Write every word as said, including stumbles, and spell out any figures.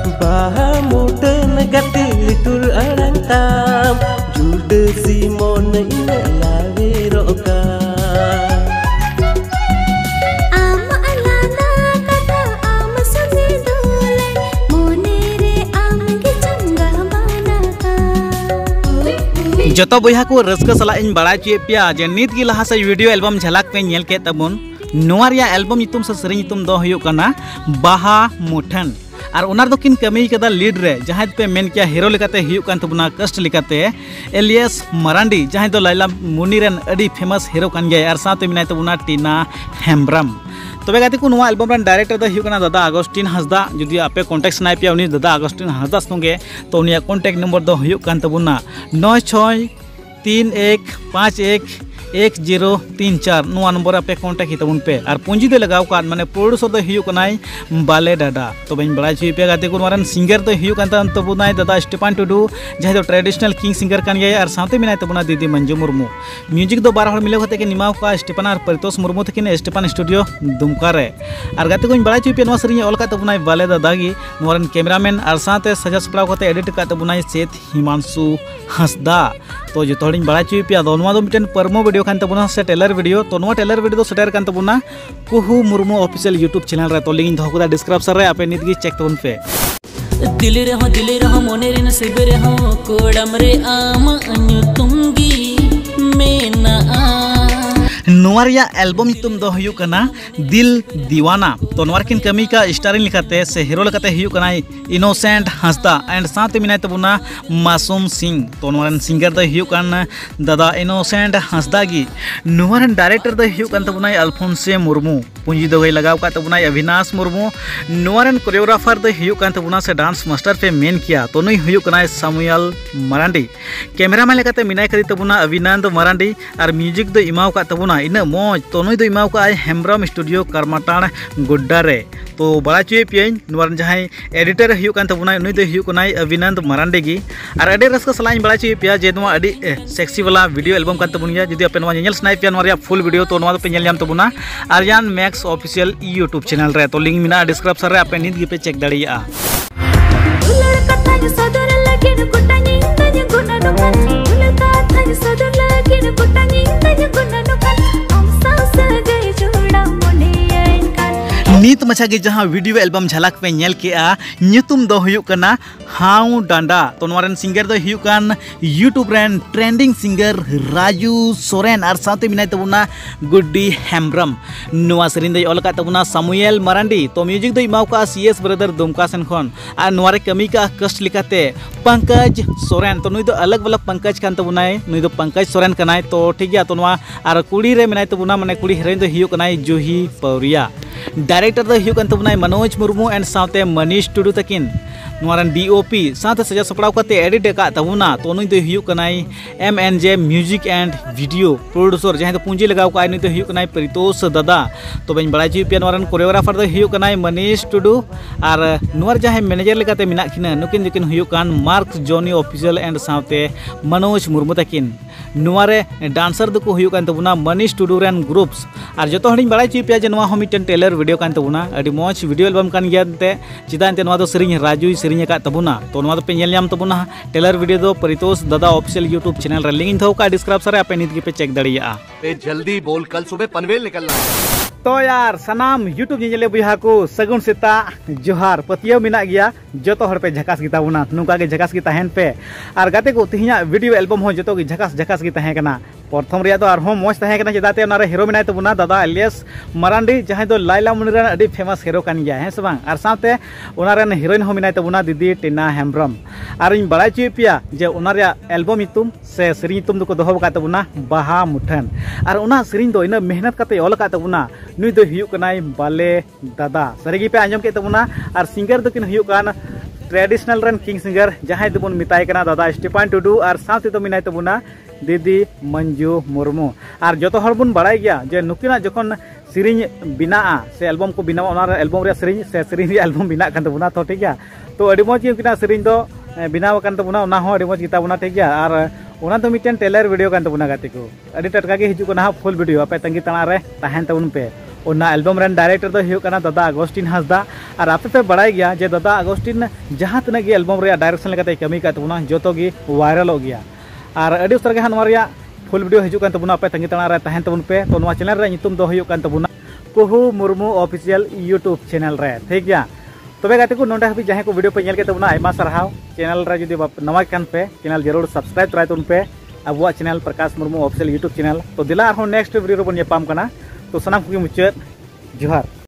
Baha muda negatif litur arang tam Jude Simon ina lawe roka Ama alana kata ama suni dole Monere amge changa manaka joto boyha ko raska sala इन बड़ा चुए पिया जे नित की लहा से video album झलक पे nail के तबुन नोआ रिया एल्बम नितुम से सरी नितुम दो हुयो कना बाहा मुठन और उनार दो किन कमी कदा लीड रे जहां पे मेन किया हीरो लेकाते हुयो कान तबुना कष्ट लेकाते एलियस मरांडी जहां दो लाइला मुनी रन अडी फेमस हीरो कान गया और साथ मिनाय तबुना टीना हेम्ब्रम तबे गाते को नोआ एल्बम रन डायरेक्टर दो हुयो कना दादा अगस्टिन हसदा जदि आपे कांटेक्ट सनाय पिया उनी दादा अगस्टिन हसदा संगे तो उनिया कांटेक्ट नंबर दो हुयो कान तबुना नौ छह तीन एक पाँच एक एक जीरो तीन चार नुआ नंबर पे कांटेक्ट ही तबुन पे और पूंजी दे लगाव का माने प्रोड्यूसर दो हियो कनाई बाले दादा तो बइन बड़ा छी पे गाते को मारन सिंगर दो हियो कांता तबुनाई दादा स्टेफान टुडू जहां दो ट्रेडिशनल किंग सिंगर कान गया और साथे मिनाय तबुना दीदी मंजू मुर्मू म्यूजिक दो बारह हर मिले होते के निमाव का स्टेफान और परितोष मुर्मू तकिन स्टेफान स्टूडियो दुमका रे और गाते को बड़ा छी पे नुआ सरिया ऑल का तबुनाई बाले दादा गी नुआरन कैमरामैन और साथे सजा सपड़ा होते एडिट का तबुनाई सेत हिमांशु हसदा तो जो थोड़ी बड़ा छी पे दोनवा दो मिटन परमो वीडियो खान तबुना से टेलर वीडियो तो नो टेलर वीडियो दो सेटर कान तबुना Kuhu Murmu official YouTube channel रे तो लिंक दो को डिस्क्रिप्शन रे आपे नित गी चेक तबुन पे दिल रे हो दिल रे हो मोने रे नसीब रे हो कोडम रे आम अन्यु तुमगी मेना नोआरिया एल्बम तुम दो हुयो कना दिल दीवाना तो नोआर किन कमी का स्टारिंग लिखाते से हीरो लकाते हुयो कना इनोसेंट हंसदा एंड साथ मिनाय तबुना मासूम सिंह तो नोआरन सिंगर दो हुयो कन दादा इनोसेंट हंसदा गी नोआरन डायरेक्टर दो हुयो कन तबुना अल्फोंसे मुर्मू पूंजी दो गई लगाव का तबुना अविनाश मुर्मू नोआरन कोरियोग्राफर दो हुयो कन तबुना से डांस मास्टर पे मेन किया तो नई हुयो कना सामुएल मरांडी कैमरामैन लेकाते मिनाय करी तबुना अविनंद मरांडी और म्यूजिक दो इमाव का तबुना इन मौज तो नई दो इमाव का हेम्ब्रम स्टूडियो करमाटाण गुड्डा रे तो बड़ा चुए पियन नोआरन जहां एडिटर हुयो कान तबुना नई दो हुयो कनाय अविनंद मरांडी गी और अडे रस्का सलाइन बड़ा चुए पिया जे नोआ अडी सेक्सी वाला वीडियो एल्बम कान तबुन गया जदि आपे नोआ नेल स्नाइप पिया नोआ फुल वीडियो तो नोआ तो पे नेल जाम तबुना Aryan Max official YouTube channel रे तो लिंक मिना डिस्क्रिप्शन रे आपे नित गी पे चेक दाड़िया नित मछा के जहां वीडियो एल्बम झलक पे नेल के आ नुतुम दो हुयो कना हाउ डांडा तो नोरन सिंगर दो हुयो कान यूट्यूब रेन ट्रेंडिंग सिंगर राजू सोरेन और साथे मिनाय तबुना गुड्डी हेम्ब्रम नोआ सरिन दो ऑल का तबुना सामुएल मरांडी तो म्यूजिक दो इमाव का सीएस ब्रदर दुमका सेन खन और नोरे कमी का कष्ट लिखाते पंकज सोरेन तो नुई दो अलग अलग पंकज कान तबुनाय नुई दो पंकज सोरेन कनाय तो ठीक गया तो नोआ और कुड़ी रे मिनाय तबुना माने कुड़ी हेरोइन दो हुयो कनाय जूही पौरिया डायरेक्टर दो हुयो कान तबुनाय मनोज मुर्मू एंड साथे मनीष टुडू तकिन नोरन डीओपी साथे सजा सपड़ाव काते एडिट का तबुना तो नुई दो हुयो कनाय MNJ music and video producer जहां तो पूंजी लगाव का नुई दो हुयो कनाय परितोष दादा तो बइन बड़ा जी पे नोरन कोरियोग्राफर दो हुयो कनाय मनीष टुडू और नोर जहां मैनेजर लेकाते मिना खिना नुकिन जकिन हुयो कान मार्क जॉनी ऑफिशियल एंड साथे मनोज मुर्मू तकिन नोरे डांसर दो को हुयो कान तबुना मनीष टुडू रन ग्रुप्स और जो हड़िन बड़ा ची पे नोआ हो मिटन टेलर वीडियो कान तबुना अडी मौज वीडियो एल्बम कान गयाते चिदानते नोआ दो सरिंग राजू सरिंग का तबुना तो नोआ दो पे नेल नाम तबुना टेलर वीडियो दो परितोष दादा ऑफिशियल यूट्यूब चैनल रे लिंक थो का डिस्क्रिप्शन रे आपे नित के पे चेक दाड़िया ए जल्दी बोल कल सुबह पनवेल निकलना है तो यार सनाम यूट्यूब नेले बुहा को सगुन सेता जोहार पतियो मिना गया जो तो हर पे झकास गिता बुना नुका के झकास गिता हेन पे और गाते को तिहिया वीडियो एल्बम हो जो की झकास झकास गिता है कना प्रथम रिया तो आरहों मौज तहे कना चेदाते उनारे हीरो मिनाय तबुना दादा एलियस मरांडी जहां दो लाइला मुनिरन अडी फेमस हीरो कान गया है सबang और साथे उनारे हीरोइन हो मिनाय तबुना दीदी टीना हेम्ब्रम और इन बड़ा ची पिया जे उनारे एल्बम इतुम से सरी इतुम दो को दोहो का तबुना बाहा मुठन और उना सरी दो इन मेहनत काते ऑल का तबुना नुई दो हुयो कनाय बाले दादा सरीगी पे आंजम के तबुना और सिंगर दो किन हुयो कान ट्रेडिशनल रन किंग सिंगर जहां दबुन मिताय कना दादा स्टेफान टुडू और साथे तो मिनाय तबुना दीदी मंजू मुर्मू और जो हर बन बड़ा गया जे नुकिना जखन सिरिंज बिना से एल्बम को बिना ओना एल्बम रे सिरिंज से सिरिंज एल्बम बिना कान तबुना तो ठीक गया तो अडी मौज किना सिरिंज दो बिना कान तबुना ओना हो अडी मौज किता बुना ठीक गया और ओना तो मिटन टेलर वीडियो कान तबुना गाते को अडी टटका के हिजु को ना फुल वीडियो आपे तंगी तना रे तहन तबुन पे उना एल्बम रन डायरेक्टर दो हुयो कना दादा अगस्टिन हासदा और आपे पे बड़ाई गया जे दादा अगस्टिन जहां तना गे एल्बम रे डायरेक्शन लेकाते कमी का तबुना जोतो गे वायरल हो गया और अडी उतर गे हनवा रे फुल वीडियो हिजु कान तबुना पे तंगी तणा रे तहन तबुन पे तो नवा चैनल रे नितुम दो हुयो कान तबुना Kuhu Murmu official YouTube channel रे ठीक गया तबे गाते को नोंडा हबी जहां को वीडियो पे नेल के तबुना आयमा सरहाव चैनल रे जदी नवा कान पे चैनल जरूर सब्सक्राइब कराय तुन पे अब channel Prakash Murmu official YouTube channel तो दिला और नेक्स्ट वीडियो रे बन यापाम कना तो सनाम को मुचाद जोहार।